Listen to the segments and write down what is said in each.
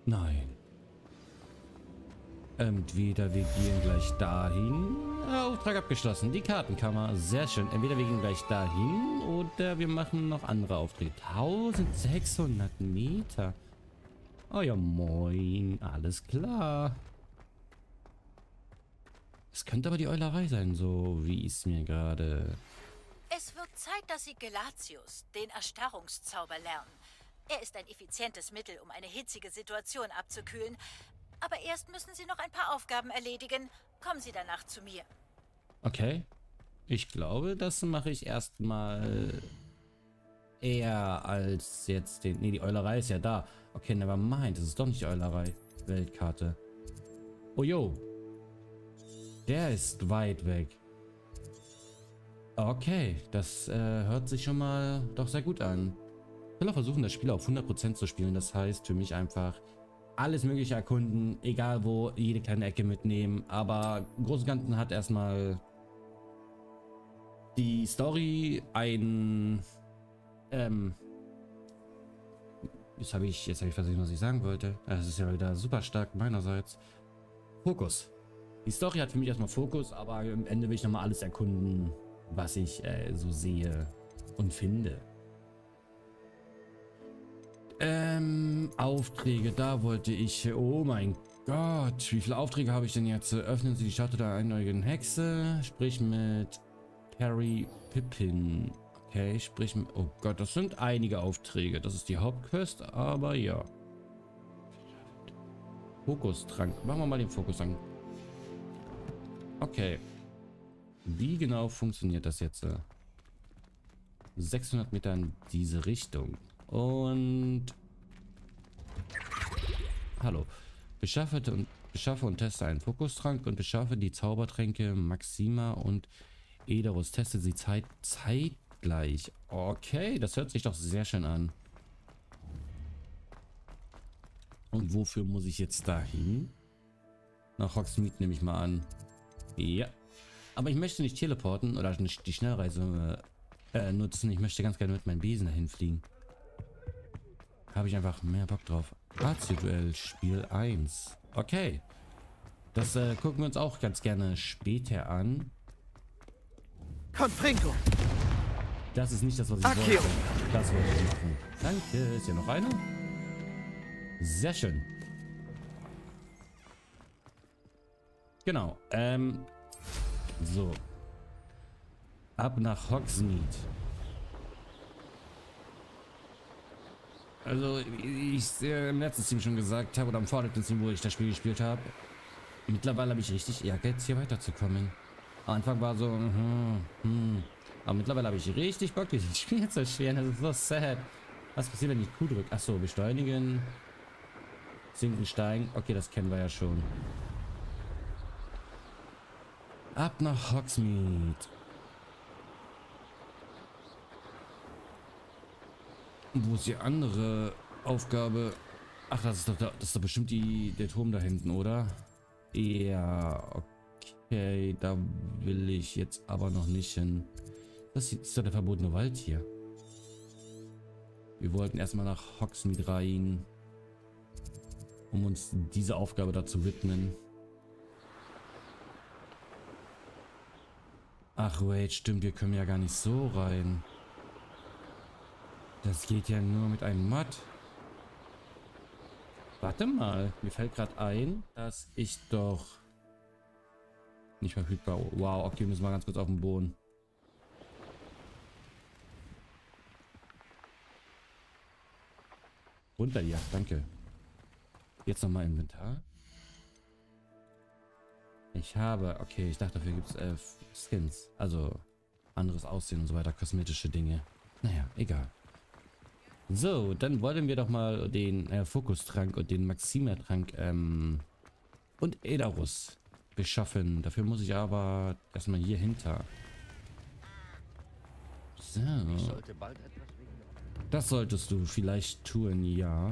Nein. Entweder wir gehen gleich dahin. Auftrag abgeschlossen. Die Kartenkammer. Sehr schön. Entweder wir gehen gleich dahin oder wir machen noch andere Aufträge. 1600 Meter. Oh ja, moin. Alles klar. Es könnte aber die Eulerei sein, so wie es mir gerade... Es wird Zeit, dass Sie Gelatius, den Erstarrungszauber, lernen. Er ist ein effizientes Mittel, um eine hitzige Situation abzukühlen. Aber erst müssen Sie noch ein paar Aufgaben erledigen. Kommen Sie danach zu mir. Okay. Ich glaube, das mache ich erstmal eher als jetzt den... Nee, die Eulerei ist ja da. Okay, never mind. Das ist doch nicht die Eulerei. Weltkarte. Oh, jo. Der ist weit weg. Okay, das hört sich schon mal doch sehr gut an. Ich will auch versuchen, das Spiel auf 100% zu spielen. Das heißt für mich einfach alles Mögliche erkunden, egal wo, jede kleine Ecke mitnehmen. Aber im Großen und Ganzen hat erstmal die Story ein... Jetzt habe ich vergessen, was ich sagen wollte. Das ist ja wieder super stark meinerseits. Fokus. Die Story hat für mich erstmal Fokus, aber am Ende will ich nochmal alles erkunden, was ich so sehe und finde. Aufträge, da wollte ich... Oh mein Gott, wie viele Aufträge habe ich denn jetzt? Öffnen Sie die Schatte der einäugigen Hexe. Sprich mit Harry Pippin. Okay, sprich mit... Oh Gott, das sind einige Aufträge. Das ist die Hauptquest, aber ja. Fokustrank. Machen wir mal den Fokustrank. Okay. Wie genau funktioniert das jetzt? 600 Meter in diese Richtung. Und... Hallo. Beschaffe und teste einen Fokustrank und beschaffe die Zaubertränke Maxima und Ederus. Teste sie zeitgleich. Okay, das hört sich doch sehr schön an. Und wofür muss ich jetzt dahin? Nach Hogsmeade nehme ich mal an. Ja. Aber ich möchte nicht teleporten oder nicht die Schnellreise nutzen. Ich möchte ganz gerne mit meinem Besen dahin fliegen. Habe ich einfach mehr Bock drauf. Duell Spiel 1. Okay. Das gucken wir uns auch ganz gerne später an. Confringo. Das ist nicht das, was ich wollte. Das wollte ich machen. Danke. Ist hier noch einer? Sehr schön. Genau. So. Ab nach Hogsmeade. Also, wie ich im letzten Stream schon gesagt habe, oder am vorletzten Stream, wo ich das Spiel gespielt habe, mittlerweile habe ich richtig Ehrgeiz, hier weiterzukommen. Am Anfang war so, aber mittlerweile habe ich richtig Bock, dieses Spiel zu erschweren. Das ist so sad. Was passiert, wenn ich Q drücke? Achso, beschleunigen. Sinken, steigen. Okay, das kennen wir ja schon. Ab nach Hogsmeade. Wo ist die andere Aufgabe? Ach, das ist doch bestimmt der Turm da hinten, oder? Ja, okay. Da will ich jetzt aber noch nicht hin. Das ist doch der verbotene Wald hier. Wir wollten erstmal nach Hogsmeade rein, um uns diese Aufgabe dazu widmen. Ach, wait, stimmt. Wir können ja gar nicht so rein. Das geht ja nur mit einem Mod. Warte mal. Mir fällt gerade ein, dass ich doch... Nicht verfügbar. Wow, okay, müssen wir ganz kurz auf den Boden. Runter, ja, danke. Jetzt nochmal Inventar. Ich habe... Okay, ich dachte, dafür gibt es Skins. Also anderes Aussehen und so weiter. Kosmetische Dinge. Naja, egal. So, dann wollen wir doch mal den Fokustrank und den Maxima-Trank und Ederus beschaffen. Dafür muss ich aber erstmal hier hinter. So. Das solltest du vielleicht tun, ja.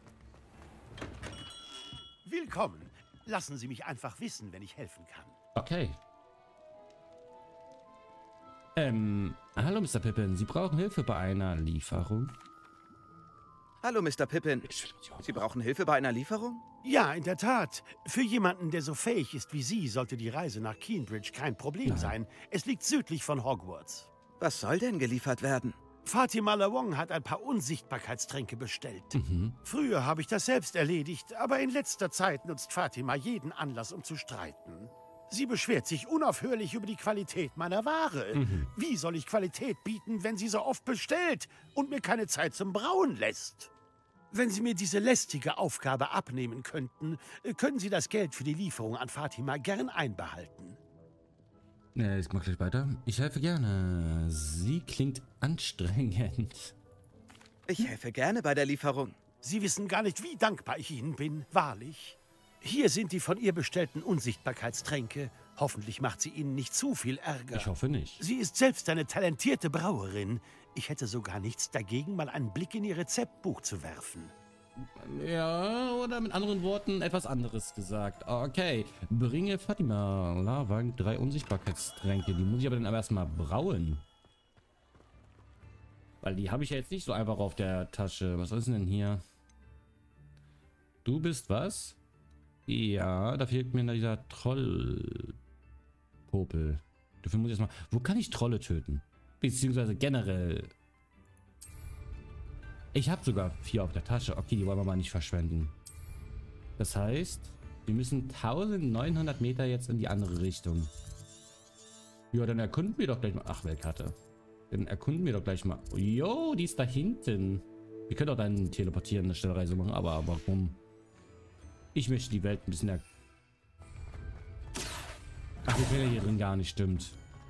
Willkommen. Lassen Sie mich einfach wissen, wenn ich helfen kann. Okay. Hallo Mr. Pippin. Sie brauchen Hilfe bei einer Lieferung? Hallo, Mr. Pippin. Sie brauchen Hilfe bei einer Lieferung? Ja, in der Tat. Für jemanden, der so fähig ist wie Sie, sollte die Reise nach Keenbridge kein Problem sein. Es liegt südlich von Hogwarts. Was soll denn geliefert werden? Fatima Lawong hat ein paar Unsichtbarkeitstränke bestellt. Früher habe ich das selbst erledigt, aber in letzter Zeit nutzt Fatima jeden Anlass, um zu streiten. Sie beschwert sich unaufhörlich über die Qualität meiner Ware. Wie soll ich Qualität bieten, wenn sie so oft bestellt und mir keine Zeit zum Brauen lässt? Wenn Sie mir diese lästige Aufgabe abnehmen könnten, können Sie das Geld für die Lieferung an Fatima gern einbehalten. Ich mach gleich weiter. Ich helfe gerne. Sie klingt anstrengend. Ich helfe gerne bei der Lieferung. Sie wissen gar nicht, wie dankbar ich Ihnen bin, wahrlich. Hier sind die von ihr bestellten Unsichtbarkeitstränke. Hoffentlich macht sie Ihnen nicht zu viel Ärger. Ich hoffe nicht. Sie ist selbst eine talentierte Brauerin. Ich hätte sogar nichts dagegen, mal einen Blick in ihr Rezeptbuch zu werfen. Ja, oder mit anderen Worten etwas anderes gesagt. Okay, bringe Fatima Lawong 3 Unsichtbarkeitstränke. Die muss ich aber dann erstmal brauen. Weil die habe ich ja jetzt nicht so einfach auf der Tasche. Was ist denn hier? Du bist was? Ja, da fehlt mir dieser Trollpopel. Dafür muss ich erstmal... Wo kann ich Trolle töten? Beziehungsweise generell... Ich habe sogar 4 auf der Tasche. Okay, die wollen wir mal nicht verschwenden. Das heißt, wir müssen 1900 Meter jetzt in die andere Richtung. Ja, dann erkunden wir doch gleich mal... Ach, Weltkarte. Dann erkunden wir doch gleich mal... Jo, die ist da hinten. Wir können auch dann teleportieren, eine Schnellreise machen, aber warum? Ich möchte die Welt ein bisschen... Ach, wir können ja hier drin gar nicht, stimmt.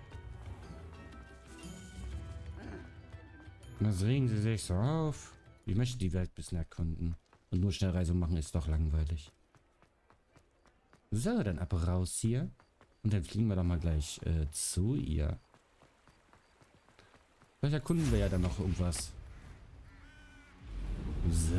Das regen sie sich so auf. Ich möchte die Welt ein bisschen erkunden. Und nur Schnellreise machen ist doch langweilig. So, dann ab raus hier. Und dann fliegen wir doch mal gleich zu ihr. Vielleicht erkunden wir ja dann noch irgendwas. So.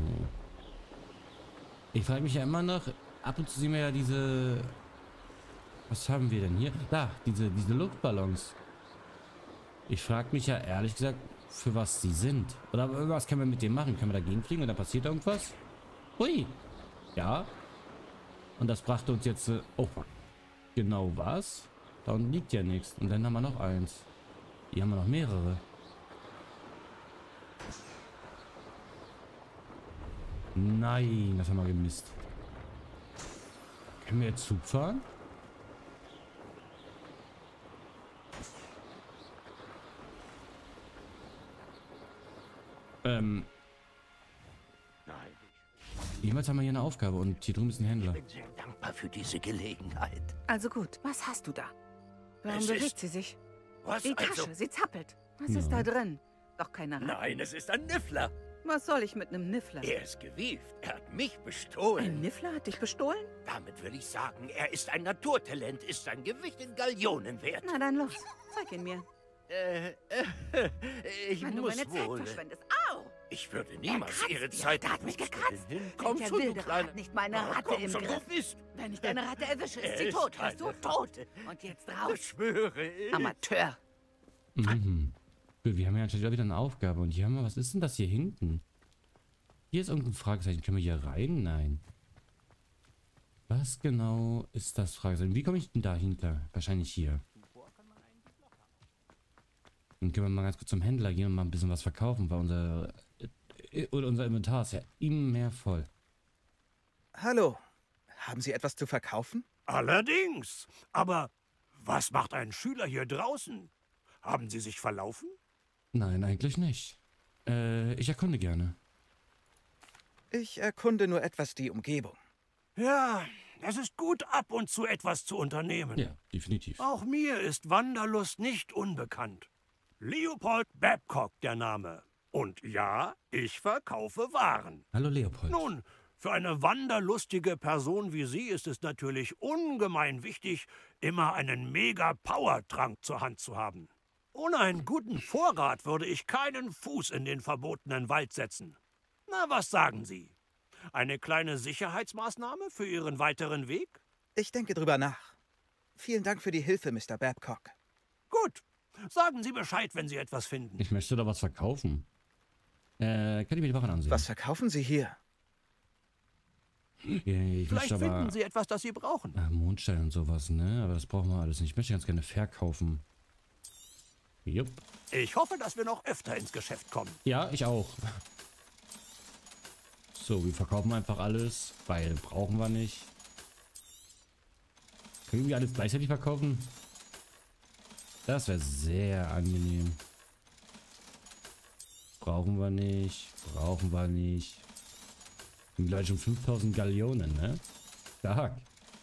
Ich frage mich ja immer noch, ab und zu sehen wir ja diese... Was haben wir denn hier? Da, diese Luftballons. Ich frage mich ja ehrlich gesagt, für was sie sind. Oder was können wir mit denen machen? Können wir dagegen fliegen und dann passiert irgendwas? Hui. Ja. Und das brachte uns jetzt... oh. Genau was? Da unten liegt ja nichts. Und dann haben wir noch eins. Hier haben wir noch mehrere. Nein, das haben wir gemisst. Können wir jetzt Zug fahren? Nein. Jemals haben wir hier eine Aufgabe und hier drüben ist ein Händler. Ich bin sehr dankbar für diese Gelegenheit. Also gut, was hast du da? Warum Es bewegt ist- sie sich? Was Die Tasche, sie zappelt. Was ist Ja. da drin? Doch keine Ratte. Nein, es ist ein Niffler. Was soll ich mit einem Niffler? Er ist gewieft. Er hat mich Ein bestohlen. Niffler hat dich bestohlen? Damit will ich sagen, er ist ein Naturtalent, ist sein Gewicht in Gallionen wert. Na dann los, zeig ihn mir. Ich Wenn du muss meine Zeit wohl. verschwendest. Au! Ich würde niemals kratzt Ihre dich. Zeit... Der hat mich Wo willst du gekratzt. denn hin? Komm Welcher schon, du Wilderer Kleine... hat nicht mal eine Ratte komm im schon, Griff? wo bist? Wenn ich deine Ratte erwische, ist sie Er tot. ist Weißt du? eine Tot. Und jetzt raus. Das schwöre ich. Amateur. Mhm. Wir haben ja anscheinend wieder eine Aufgabe. Und hier haben wir... Was ist denn das hier hinten? Hier ist irgendein Fragezeichen. Können wir hier rein? Nein. Was genau ist das Fragezeichen? Wie komme ich denn dahinter? Wahrscheinlich hier. Dann können wir mal ganz kurz zum Händler gehen und mal ein bisschen was verkaufen, weil unser Inventar ist ja immer voll. Hallo. Haben Sie etwas zu verkaufen? Allerdings. Aber was macht ein Schüler hier draußen? Haben Sie sich verlaufen? Nein, eigentlich nicht. Ich erkunde gerne. Ich erkunde nur etwas die Umgebung. Ja, es ist gut, ab und zu etwas zu unternehmen. Ja, definitiv. Auch mir ist Wanderlust nicht unbekannt. Leopold Babcock der Name. Und ja, ich verkaufe Waren. Hallo Leopold. Nun, für eine wanderlustige Person wie Sie ist es natürlich ungemein wichtig, immer einen Mega-Power-Trank zur Hand zu haben. Ohne einen guten Vorrat würde ich keinen Fuß in den verbotenen Wald setzen. Na, was sagen Sie? Eine kleine Sicherheitsmaßnahme für Ihren weiteren Weg? Ich denke drüber nach. Vielen Dank für die Hilfe, Mr. Babcock. Gut. Sagen Sie Bescheid, wenn Sie etwas finden. Ich möchte da was verkaufen. Kann ich mir die Wachen ansehen? Was verkaufen Sie hier? Ja, ich Vielleicht möchte aber finden Sie etwas, das Sie brauchen. Mondstein und sowas, ne? Aber das brauchen wir alles nicht. Ich möchte ganz gerne verkaufen. Jupp. Ich hoffe, dass wir noch öfter ins Geschäft kommen. Ja, ich auch. So, wir verkaufen einfach alles, weil brauchen wir nicht. Können wir alles gleichzeitig verkaufen? Das wäre sehr angenehm. Brauchen wir nicht. Brauchen wir nicht. Sind gleich schon 5000 Gallionen, ne? Stark.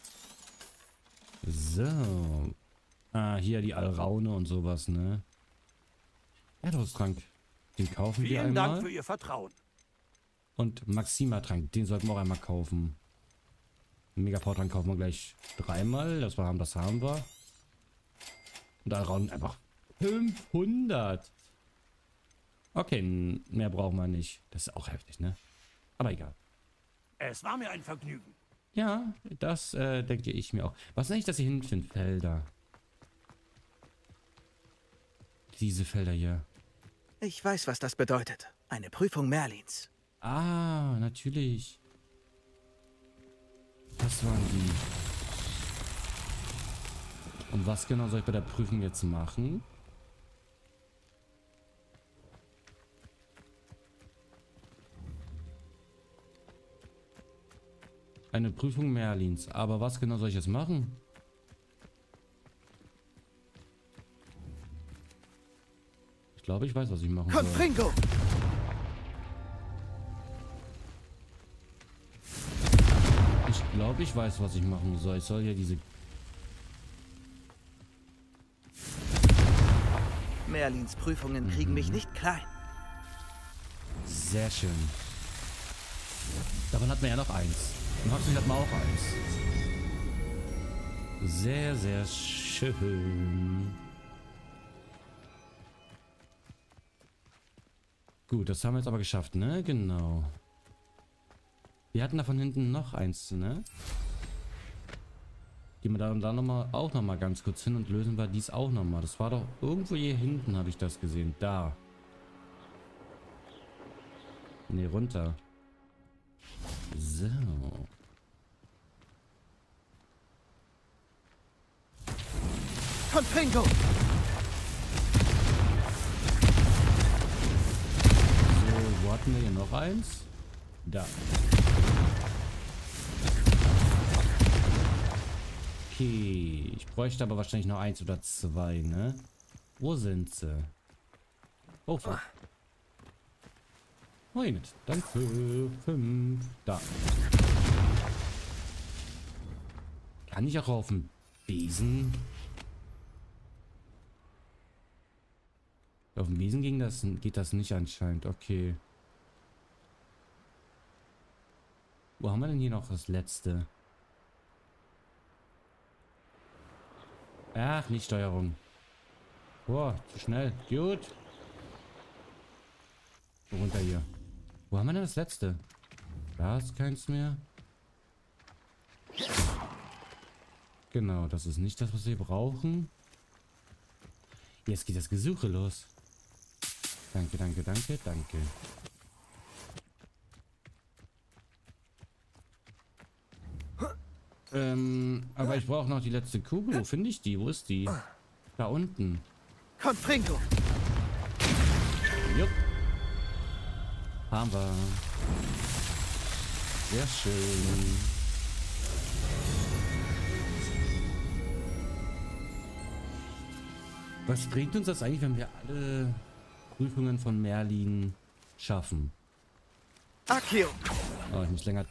So. Ah, hier die Alraune und sowas, ne? Erdrosttrank. Den kaufen wir Vielen einmal. Dank für Ihr Vertrauen. Und Maxima-Trank, den sollten wir auch einmal kaufen. Megapower-Trank kaufen wir gleich 3-mal. Das haben wir. Und Alraunen einfach 500. Okay, mehr brauchen wir nicht. Das ist auch heftig, ne? Aber egal. Es war mir ein Vergnügen. Ja, das denke ich mir auch. Was ist eigentlich das hier hinten für Felder? Diese Felder hier. Ich weiß, was das bedeutet. Eine Prüfung Merlins. Ah, natürlich. Das waren die. Und was genau soll ich bei der Prüfung jetzt machen? Eine Prüfung Merlins. Aber was genau soll ich jetzt machen? Ich glaube, ich weiß, was ich machen soll. Confringo! Ich glaube, ich weiß, was ich machen soll. Ich soll ja diese... Merlins Prüfungen kriegen mich nicht klein. Sehr schön. Davon hat man ja noch eins. Und Hogsmeade hat man auch eins. Sehr, sehr schön. Gut, das haben wir jetzt aber geschafft, ne? Genau. Wir hatten da von hinten noch eins, ne? Gehen wir da und da auch nochmal ganz kurz hin und lösen wir dies auch nochmal. Das war doch irgendwo hier hinten, habe ich das gesehen. Da. Ne, runter. So. Confringo! So, wo hatten wir hier noch eins? Da. Okay, ich bräuchte aber wahrscheinlich noch 1 oder 2, ne? Wo sind sie? Oh, fuck. Moin, danke. 5. Da. Kann ich auch auf dem Besen? Auf dem Besen geht das nicht anscheinend. Okay. Wo haben wir denn hier noch das letzte? Ach, nicht Steuerung. Boah, zu schnell. Gut. Runter hier. Wo haben wir denn das letzte? Da ist keins mehr. Genau, das ist nicht das, was wir brauchen. Jetzt geht das Gesuche los. Danke, danke, danke, danke. Aber ich brauche noch die letzte Kugel. Wo finde ich die? Wo ist die? Da unten. Confringo! Jupp. Haben wir. Sehr schön. Was bringt uns das eigentlich, wenn wir alle Prüfungen von Merlin schaffen? Accio! Oh, ich muss länger...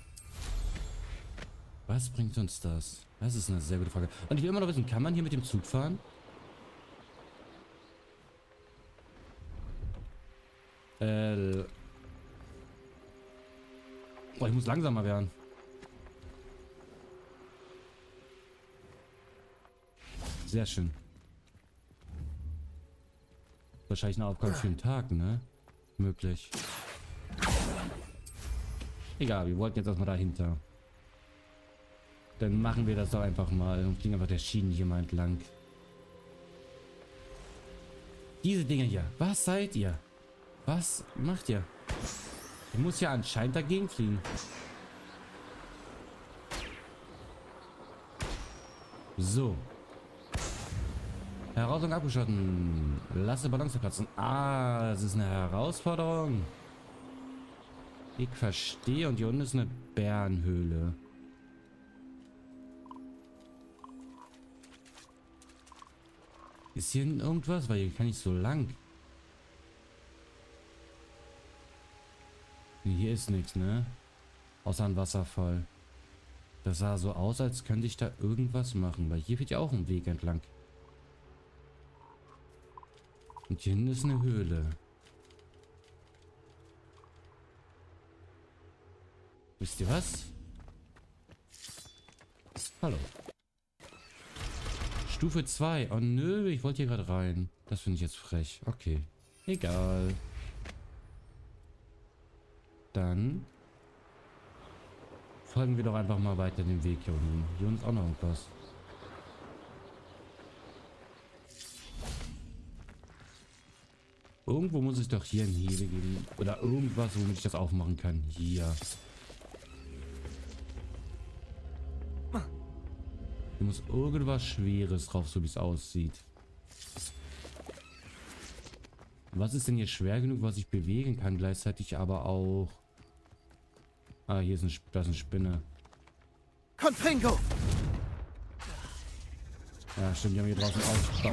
Was bringt uns das? Das ist eine sehr gute Frage. Und ich will immer noch wissen, kann man hier mit dem Zug fahren? Oh, ich muss langsamer werden. Sehr schön. Wahrscheinlich eine Aufgabe für den Tag, ne? Möglich. Egal, wir wollten jetzt erstmal dahinter. Dann machen wir das doch einfach mal und fliegen einfach der Schienen hier mal entlang. Diese Dinger hier. Was seid ihr? Was macht ihr? Ich muss ja anscheinend dagegen fliegen. So. Herausforderung abgeschossen. Lasse Balance platzen. Ah, das ist eine Herausforderung. Ich verstehe. Und hier unten ist eine Bärenhöhle. Ist hier irgendwas? Weil hier kann ich so lang. Hier ist nichts, ne? Außer ein Wasserfall. Das sah so aus, als könnte ich da irgendwas machen. Weil hier wird ja auch ein Weg entlang. Und hier hinten ist eine Höhle. Wisst ihr was? Hallo. Stufe 2. Oh nö, ich wollte hier gerade rein. Das finde ich jetzt frech. Okay. Egal. Dann folgen wir doch einfach mal weiter den Weg hier unten. Hier unten ist auch noch irgendwas. Irgendwo muss es doch hier einen Hebel geben. Oder irgendwas, womit ich das aufmachen kann. Hier. Hier muss irgendwas Schweres drauf, so wie es aussieht. Was ist denn hier schwer genug, was ich bewegen kann, gleichzeitig aber auch... Ah, hier ist da ist eine Spinne. Confringo! Ja, stimmt, die haben hier draußen Ausdauer.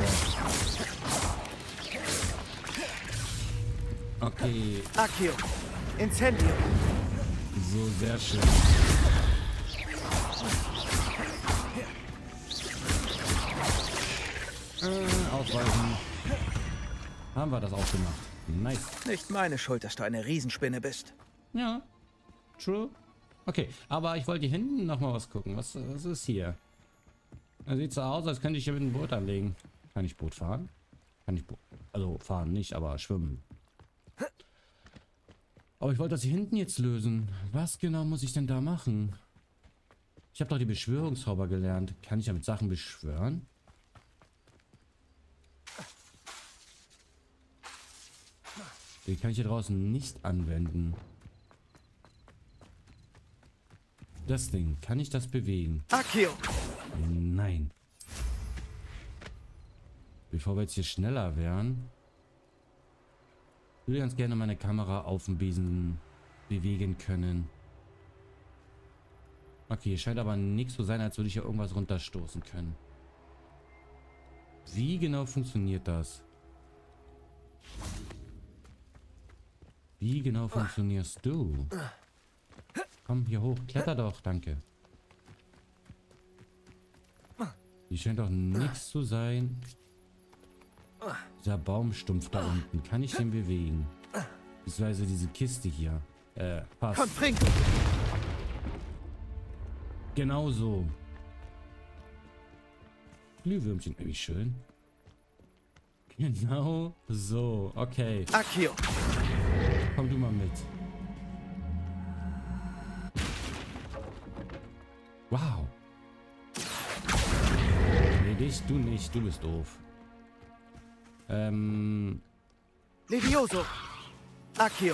Okay. Accio! Incendio! So, sehr schön. Ausweichen. Haben wir das auch gemacht. Nice. Nicht meine Schuld, dass du eine Riesenspinne bist. Ja. True. Okay, aber ich wollte hier hinten noch mal was gucken. Was ist hier? Das sieht so aus, als könnte ich hier mit einem Boot anlegen. Kann ich Boot fahren? Kann ich Boot... Also fahren nicht, aber schwimmen. Aber ich wollte das hier hinten jetzt lösen. Was genau muss ich denn da machen? Ich habe doch die Beschwörungszauber gelernt. Kann ich damit Sachen beschwören? Die kann ich hier draußen nicht anwenden. Das Ding, kann ich das bewegen? Accio! Nein. Bevor wir jetzt hier schneller wären, würde ich ganz gerne meine Kamera auf dem Besen bewegen können. Okay, hier scheint aber nichts zu sein, als würde ich hier irgendwas runterstoßen können. Wie genau funktioniert das? Wie genau funktionierst du? Komm, hier hoch. Kletter doch, danke. Hier scheint doch nichts zu sein. Dieser Baumstumpf da unten. Kann ich den bewegen? Beziehungsweise diese Kiste hier. Passt. Confringo! Genau so. Glühwürmchen. Wie schön. Genau so. Okay. Accio! Komm du mal mit. Wow. Nee, dich, du nicht. Du bist doof. Levioso! Accio!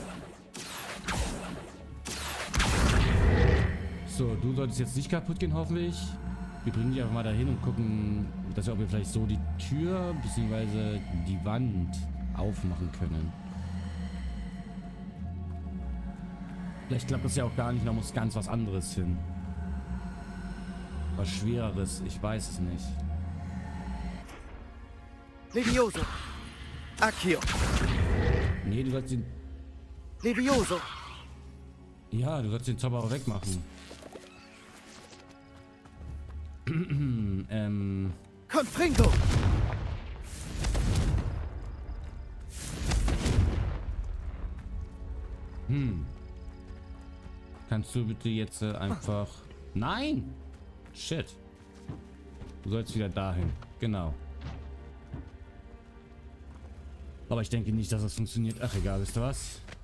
So, du solltest jetzt nicht kaputt gehen, hoffentlich. Wir bringen dich einfach mal dahin und gucken, dass wir vielleicht so die Tür bzw. die Wand aufmachen können. Vielleicht klappt das ja auch gar nicht, da muss ganz was anderes hin. Was Schwereres, ich weiß es nicht. Levioso! Accio! Nee, du sollst den... Levioso! Ja, du sollst den Zauberer wegmachen. Confringo! Kannst du bitte jetzt einfach... Nein! Shit. Du sollst wieder dahin. Genau. Aber ich denke nicht, dass das funktioniert. Ach egal, wisst ihr was?